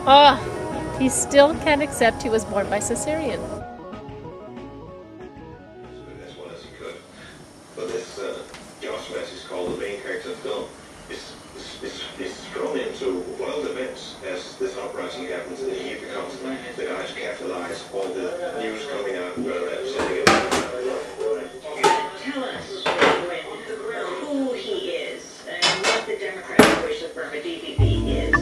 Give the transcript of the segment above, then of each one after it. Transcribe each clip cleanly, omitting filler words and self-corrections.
Oh, he still can't accept he was born by cesarean. As well as he could. But this Josh West is called the main character of the film. It's thrown into wild events as this uprising happens, and he becomes the guy to capitalize all the news coming out representing it. Tell us who he is and what the Democratic wish of Burma DPP is.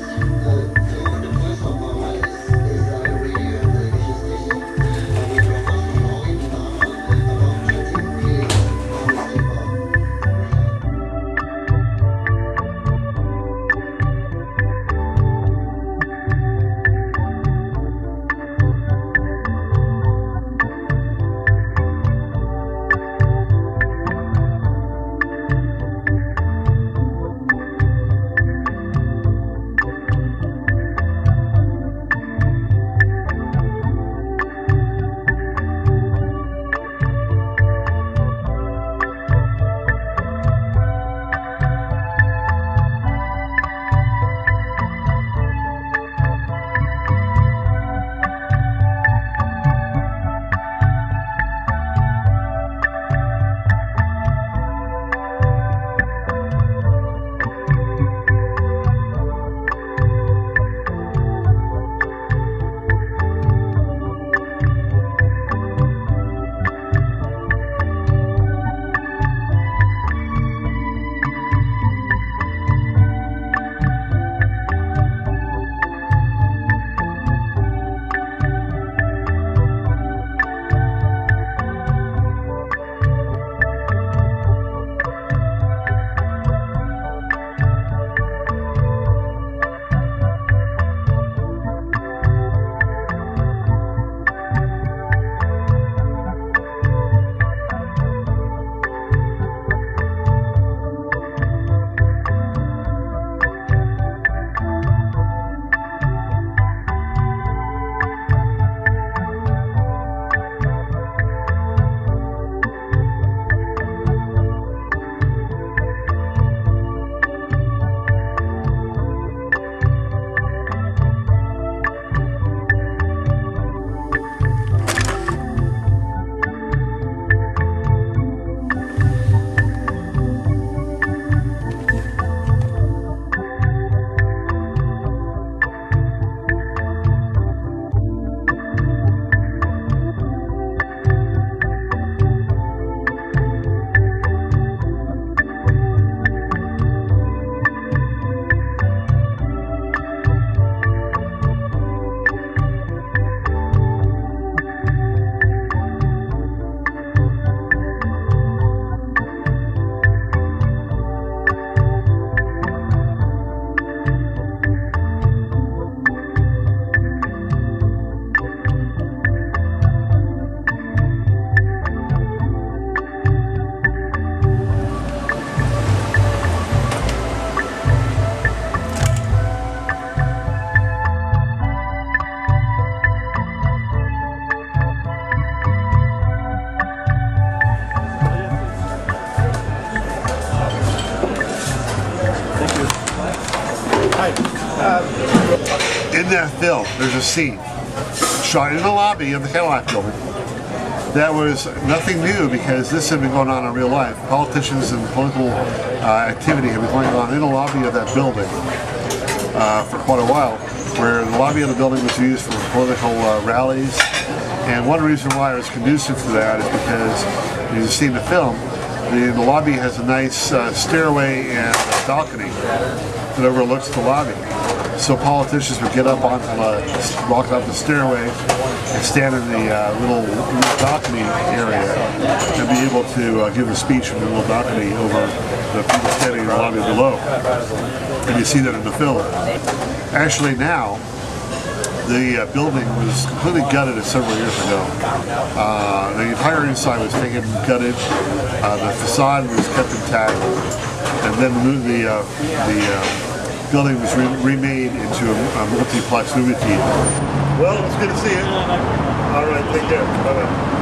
In that film, there's a scene shot in the lobby of the Cadillac building that was nothing new because this had been going on in real life. Politicians and political activity had been going on in the lobby of that building for quite a while, where the lobby of the building was used for political rallies. And one reason why it was conducive to that is because, as you see in the film, the lobby has a nice stairway and a balcony that overlooks the lobby. So politicians would get up onto walk up the stairway and stand in the little balcony area and be able to give a speech from the little balcony over the people standing in the lobby below. And you see that in the film. Actually now, the building was completely gutted several years ago. The entire inside was taken and gutted. The facade was kept intact, and then the building was remade into a multiplex movie theater. Well, it's good to see you. All right, take care. Bye-bye.